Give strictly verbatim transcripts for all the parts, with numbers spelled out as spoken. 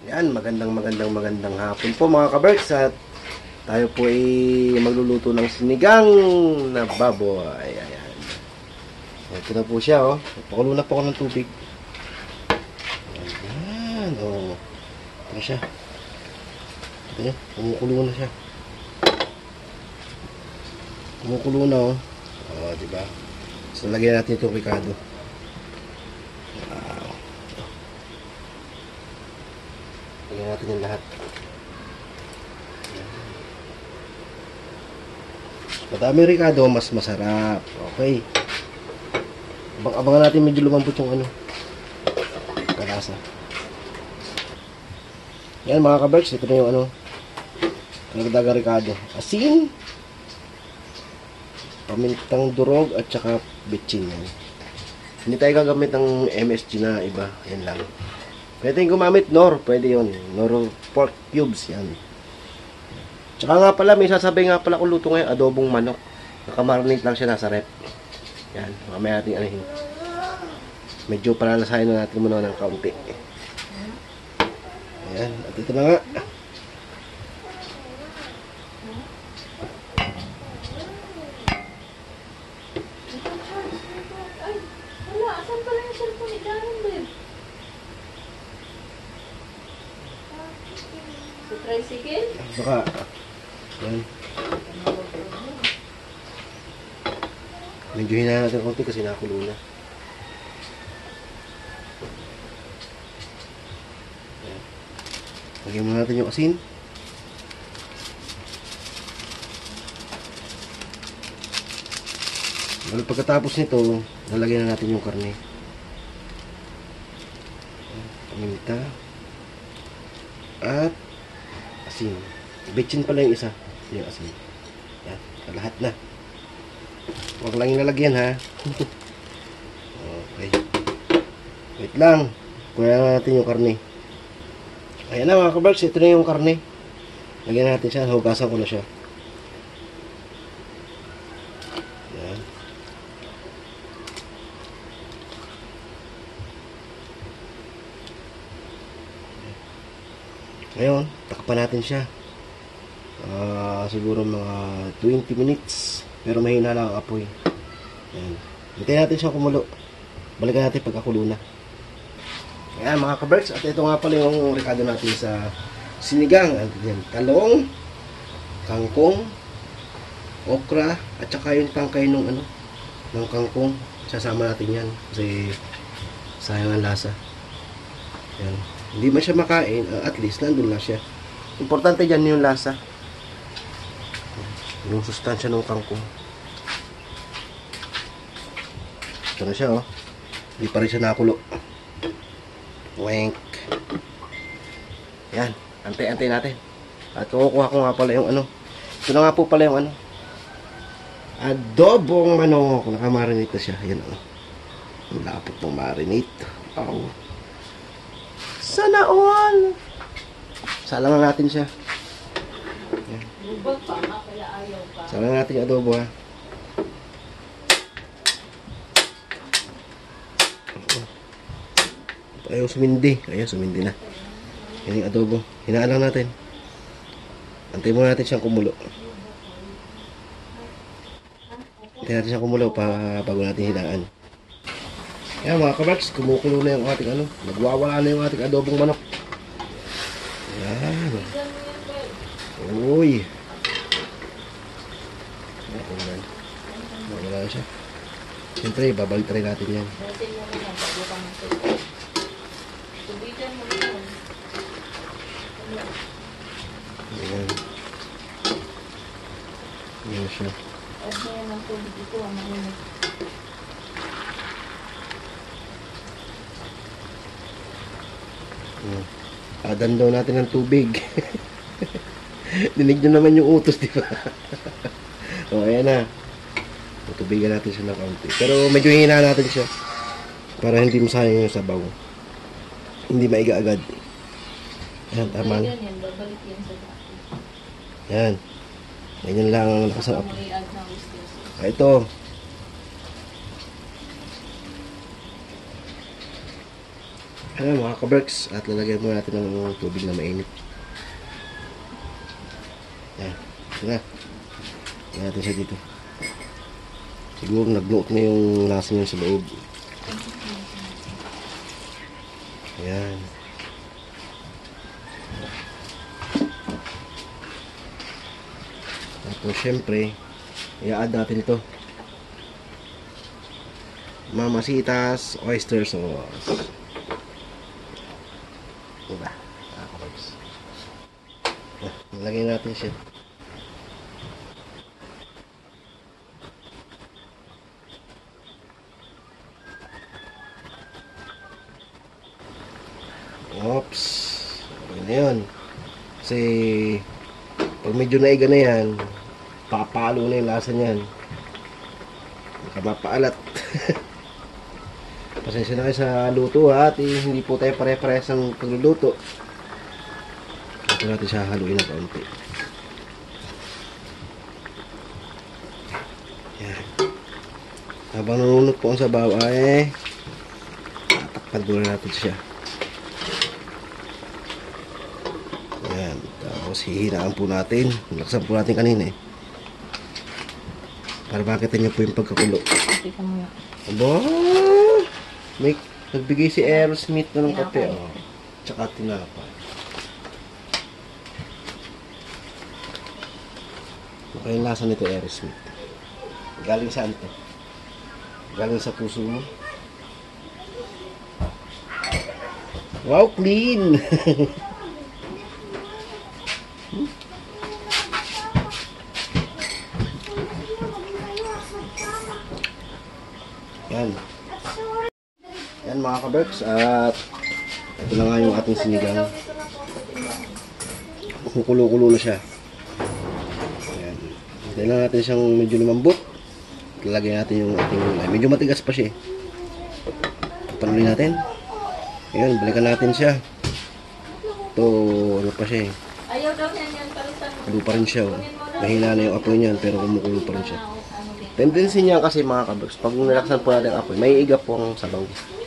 Yan, magandang magandang magandang hapon po mga kaberks, at tayo po ay magluluto ng sinigang na baboy. Ayan. Ito na po siya, oh. Pakulo na po ako ng tubig. Ayan, oh. Ito na siya. Ito, kumukulo na siya. Kumukulo na, oh. Oh, diba? So, lagyan natin itong ricado. Wow. Lagyan natin yung lahat. Madami ricado, mas masarap. Okay. Abang-abangan natin medyo lumambot yung ano, kalasa. Yan mga kaberks, ito na yung ano, nagdaga ricado. Asin, pamintang durog, at saka bitchin. Yan. Hindi tayo gagamit ng M S G na iba. Yan lang. Pwede yung gumamit Nor. Pwede yun. Nor pork cubes. Yan. Tsaka nga pala, may sasabay nga pala kung luto ngayon, adobong manok. Nakamarinate lang siya nasa rep. Yan. Mamaya natin anahin. Medyo palalasahin na natin muna ng kaunti. Ayan. At ito na nga. Ay, wala. Asan pala yung cellphone ni Darren, babe? Sa tricycle? Baka. Yan. Medyo hinaan natin konti kasi nakulo na. Yan. Lagyan muna natin yung asin. Well, pagkatapos nito, lalagyan na natin yung karne. Paminta. At asin. Bitchin pala yung isa. Yung asin. Yan. Lahat na. Huwag lang yung lalagyan, ha. Okay. Wait lang. Kuya natin yung karne. Ayan na mga kabarks. Ito na yung karne. Lagyan natin siya. Hugasan ko na siya. Yan. Ngayon, takpan natin siya. Uh, siguro mga twenty minutes. Pero mahina lang ang apoy. Ayan. Hintayin natin siyang kumulo. Balikan natin pagkakulo na. Ayan mga kaberks. At ito nga pala yung ricado natin sa sinigang. Ayan. Talong, kangkong, okra, at saka yung tangkay ng ano, ng kangkong. Sasama natin yan. Kasi sayang ang lasa. Ayan. Hindi man siya makain, uh, at least nandun na siya. Importante dyan yung lasa. Yung sustansya ng kangkong. Ito na siya, oh. Hindi pa rin siya nakulo. Wink. Yan. Antay-antay natin. At kukuha ko nga pala yung ano. Ito na nga po pala yung ano. Adobong manok. Nakamarinate na siya. Yan, oh. Ang lapot ng marinate. Wow. Sana all! Salang na natin siya. Yan. Lubag pa nga, kaya ayaw pa. Salang natin yung adobo, ha. Ayaw sumindi. Ayaw sumindi na. Yan yung adobo. Hinaan lang natin. Antay muna natin siyang kumulo. Antay natin siyang kumulo pa bago natin hinaan. Ayan mga kabarks, kumukulo na yung ating ano. Nagwawala na yung ating adobong manok. Ayan. Uy. Ayan. Nawala na siya. Siyempre, babalik try natin yan. Dating mo na yan, bago ka ng tubigan mo na yan. Ayan. Ayan siya. Add mo yan ng tubig ito, ang mainit. Ayan. Adan daw natin ng tubig. Dinig nyo naman yung utos, di ba? O, ayan na. Tutubigan natin siya ng kaunti. Pero medyo hina natin siya. Para hindi masayang yung sabaw. Hindi maiga agad. Ayan, tama na. Yan, babalik yan sa dati. Ayan. Ganyan lang ang lakas ng apoy. May add na oysters. Ah, ito. Ayan mga kaberks, at lalagyan mo natin ng tubig na mainit. Ayan, ito na. Ayan natin siya dito. Siguro nag-note na yung lasa niya sa loob. Ayan. Tapos syempre, i-add natin ito. Mamasitas oyster sauce. Diba? Nakakababs. Nalagay natin siya. Oops. Okay na yun. Kasi pag medyo naiga na yan, papalo na yung lasa niyan. Baka mapaalat. Pasensya na kayo sa luto ha, at eh, hindi po tayo pare-pares ang pagluluto. Ito natin siya haluin na kaunti. Yan. Habang nanunod po ang sabaw ay tatakpan muna natin siya. Yan. Tapos hihinaan po natin. Nakasam po natin kanina eh. Para makita niyo po yung pagkakulo. Tika mo. Aba! May nagbigay si Aerosmith na ng kape. Oh. Tsaka tinapay. Okay yung lasa nito Aerosmith. Galing saan to? Galing sa puso mo? Wow, clean! Yan. Yan mga kaberks, at ito na nga yung ating sinigang. Kukulo-kulo na siya. Yan. Hintayin lang natin siyang medyo lumambot. Lalagay natin yung ating ay, medyo matigas pa siya. Panuloy natin. Ayan, balikan natin siya. Ito, ano pa siya eh. Ayaw daw niyan yan. Palitan. Kulo pa rin siya. Oh. Mahina na yung apoy niyan, pero kumukulo pa rin siya. Tendency niya kasi mga kaberks, pag nilaksan po natin ang apoy, may iga po ang sabaw.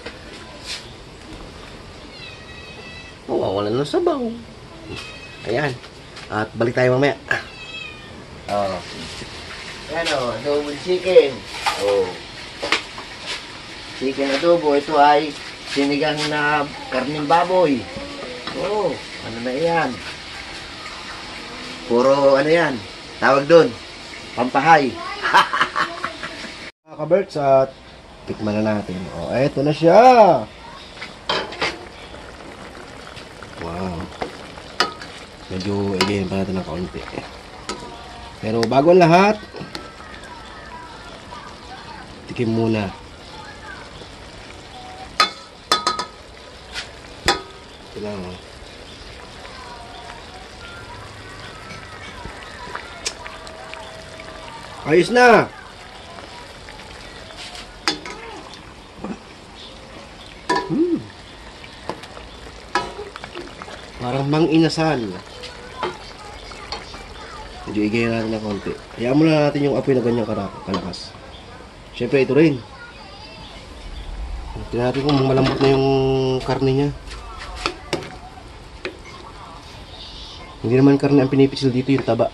Mawawalan ng sabaw. Ayan. At balik tayo mamaya. Oh. Ayan o, adobo chicken. Oh. Chicken adobo. Ito ay sinigang na karning baboy. Oh, ano na yan? Puro ano yan? Tawag doon, pampahay. Mga kaberks, at tikman na natin. Oh, eto na siya. Wow. Medyo igayin pa natin ng kaunti. Pero bago ang lahat, tikim muna. Ito lang oh. Ayos na! Hmm. Parang mang inasal. Medyo igayin natin ng konti. Hayaan muna natin yung apoy na ganyang kalakas. Siyempre ito rin. Tingnan natin kung malambot na yung karne niya. Hindi naman karne ang pinipisil dito, yung taba.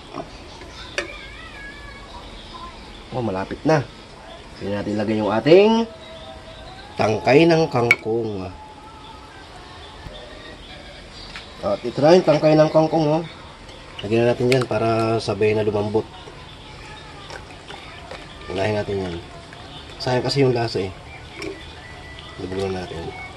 Oh, malapit na. Kaya natin lagay yung ating tangkay ng kangkong. At ito na yung tangkay ng kangkong. Oh. Lagyan na natin yan para sabay na lumambot. Unahin natin yan. Sayang kasi yung lasa eh. Lagyan natin.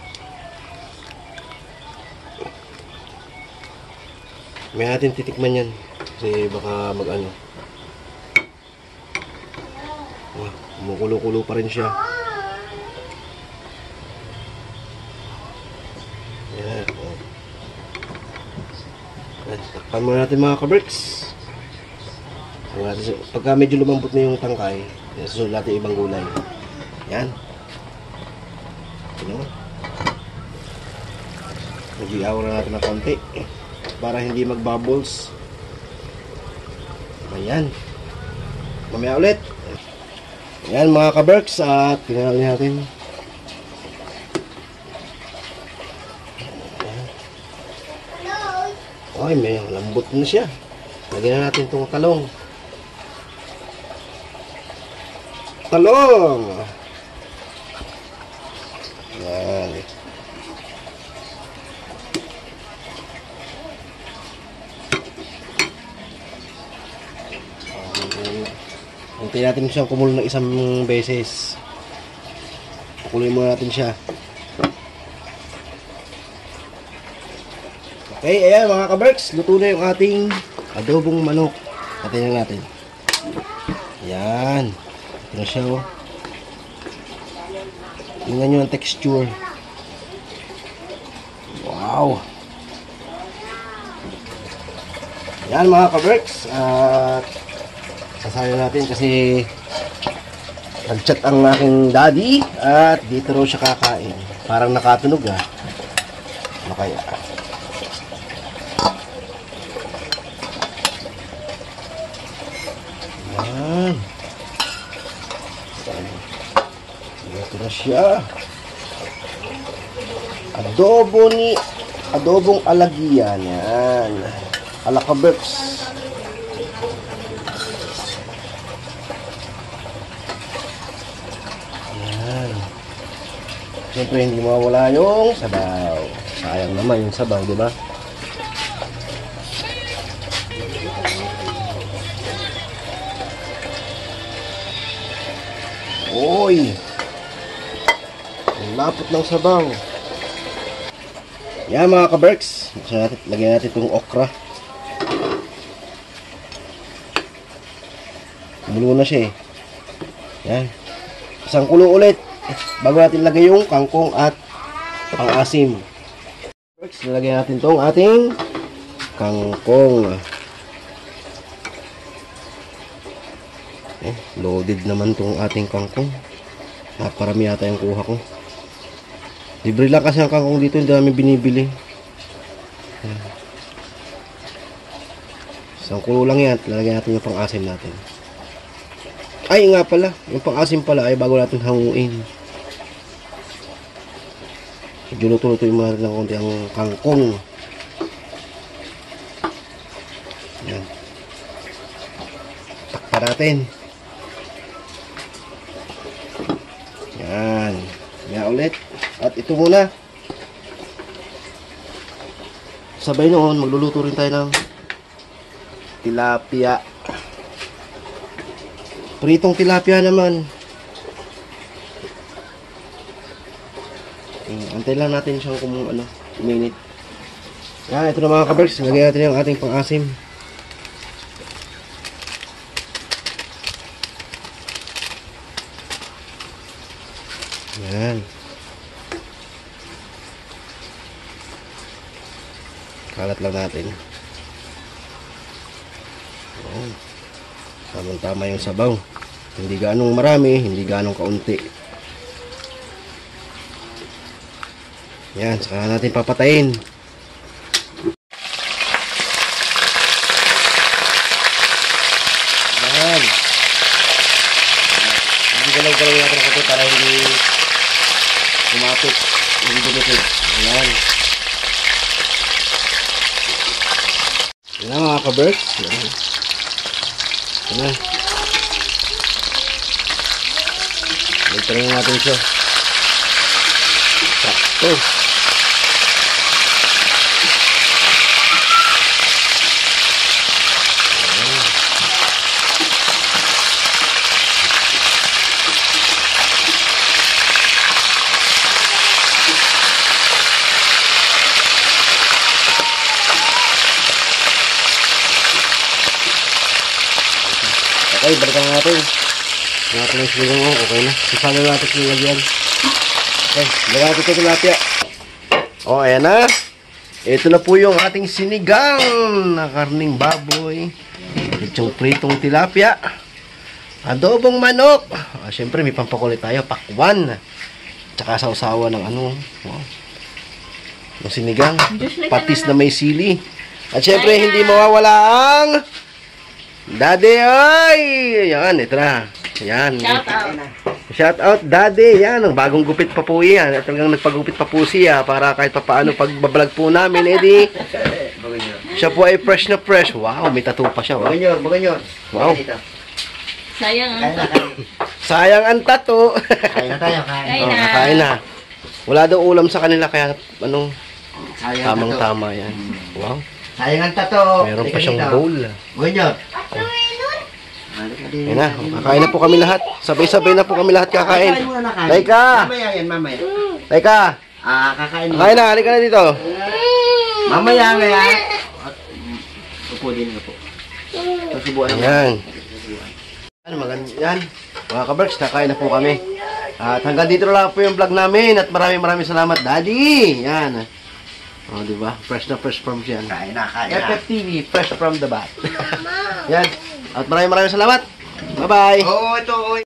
May natin titikman yan. Kasi baka mag ano. Oh, kumukulo-kulo pa rin siya. Yan. Oh. Takpan muna natin mga kaberks. Pagka medyo lumambot na yung tangkay, susunod natin ibang gulay. Yan. Ano? Medyo i-aura natin ng konti para hindi mag-bubbles. Ayan. Mamaya ulit. Ayan mga kaberks, at tingnan natin. Ay, may lambot na siya. Lagyan na natin itong talong. Talong! Yan. Hintayin natin siyang kumulo ng isang beses. Pakuloyin muna natin siya. Okay, ayan mga kaberks, luto na yung ating adobong manok. Patayin na natin. Ayan. Ito na siya, oh. Tingnan nyo ang texture. Wow! Ayan mga kaberks. At sasayo natin kasi nag-chat ang aking daddy at dito raw siya kakain. Parang nakatunog ah. Ano kaya? Ayan. Ito na siya. Adobo ni adobong alagian. Yan. Alakaberks. Yan. Siyempre hindi mawala yung sabaw. Sayang naman yung sabaw, di ba? Oy! Ang lapot ng sabaw. Yan mga kaberks. Natin, lagyan natin itong okra. Kumulo na siya eh. Yan. Isang kulo ulit. Bago natin lagay yung kangkong at pang-asim. Lagyan natin itong ating kangkong. Eh, loaded naman tong ating kangkong. Naparami yata yung kuha ko. Libre lang kasi ang kangkong dito, hindi namin binibili. Isang kulo lang yan. Lalagyan natin yung pang-asim natin. Ay nga pala, yung pang-asim pala ay bago natin hanguin. Medyo luto-luto yung mga ng konti ang kangkong. Yan. Takpa natin. Yan. Yan ulit. At ito muna. Sabay noon, magluluto rin tayo ng tilapia. Pritong tilapia naman. Antay lang natin siyang kung ano, minute. Yan, ito na mga kaberks. Lagyan natin yung ating pang-asim. Yan. Kalat lang natin. Yan. Tamang-tama yung sabaw. Hindi ganong marami, hindi ganong kaunti. Yan, saka natin papatayin. Yan. Hindi galaw-galaw natin ako para hindi kumapit. Hindi dumikit. Ayan. Yan na mga kaberks. Yan. Yan na. Magtarin natin siya. Sakto. Okay, balikan natin. Natin ang siligang mo. Okay na. Sisalo natin sinilagyan. Okay, balikan natin ito tilapia. O, ayan na. Ito na po yung ating sinigang na karning baboy. Itong pritong tilapia. Adobong manok. Ah, Siyempre, may pampakulit tayo. Pakwan. Tsaka sausawa ng ano. Wow. Yung sinigang. Patis na may sili. At siyempre, hindi mawawala ang Daddy, ay! Yan, ito na. Yan. Shout out. Shout out, Daddy. Yan, ang bagong gupit pa po yan. At talagang nagpagupit pa po siya para kahit pa paano pagbablog po namin, edi Siya po ay fresh na fresh. Wow, may tattoo pa siya. Wow. Baganyor, baganyor. Wow. Dito. Sayang Kain ang na, kain. Sayang ang tattoo. Kain na tayo, kain. Kain Oh, na. kakain na. Wala daw ulam sa kanila kaya ano, Sayang ang tato. tamang-tama yan. Wow. Sayang ang tato. Meron pa Halika siyang dito. bowl. Baganyor. Halika din. Ayun na, kakain na po kami lahat. Sabay-sabay na po kami lahat kakain. Kakain muna na, kain. Laika! Mamaya yan, mamaya. Laika! Ah, kakain muna. Kakain na, halika na dito. Mamaya, ngaya. Upo din, upo. Susubuan naman. Ayan. Yan, maganda yan. Mga kaberks, kakain na po kami. At hanggang dito na lang po yung vlog namin. At maraming maraming salamat, Daddy. Yan. O, oh, diba? Fresh na fresh from siya. Kain na, kain F na. F T V, fresh from the bat. Yan. At maraming maraming salamat. Bye-bye. Oo, ito, oo.